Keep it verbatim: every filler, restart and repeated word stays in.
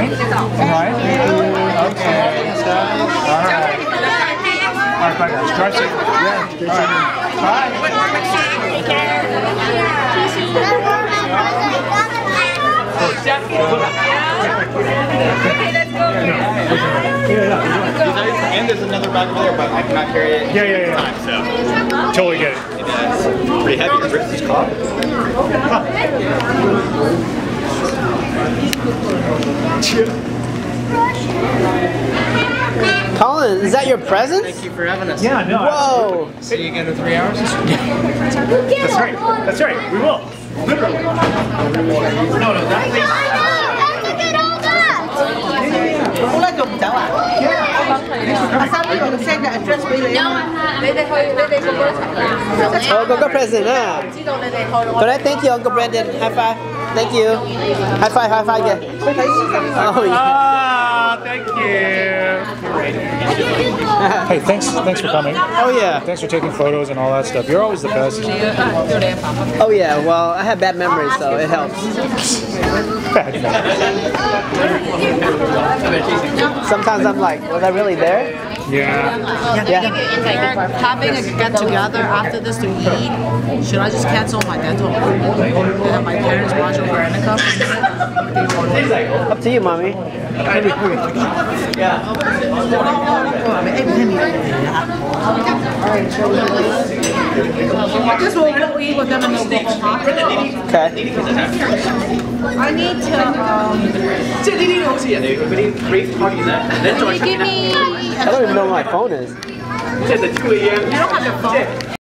Right? Okay. All right. All right, buddy. Stretch it. Yeah. All right. Okay, let's go. And there's another bag over there, but I cannot carry it. Yeah, yeah, yeah. Time, so. Totally get it. Yeah, it's pretty heavy. It's British car. Colin, is that your present? Thank you for having us. Yeah, no. Whoa! See you again in three hours. That's right. That's right. We will. Literally. No, no, that thing. Hông lấy chùm chậu à? À sao bây giờ được send the address俾你啊？ 你哋去，你哋個嗰層。 Oh, go go present, ah. 知道你哋去。 But I thank you, Uncle Brendan. High five. Thank you. High five, high five, yeah. Oh, yeah. Ah, thank you. Hey, thanks, thanks for coming. Oh, yeah. Thanks for taking photos and all that stuff. You're always the best. Oh, yeah. Well, I have bad memories, so it helps. Bad memories. Sometimes I'm like, was I really there? Yeah. Yeah. We're having a get together after this to eat. Should I just cancel my dental? And have my parents watch over Annika? Up to you, mommy. I just will go eat with them and they'll go home. Okay. I need to, um, Can you give me, I don't even know where my phone is. It's at two A M you don't have your phone?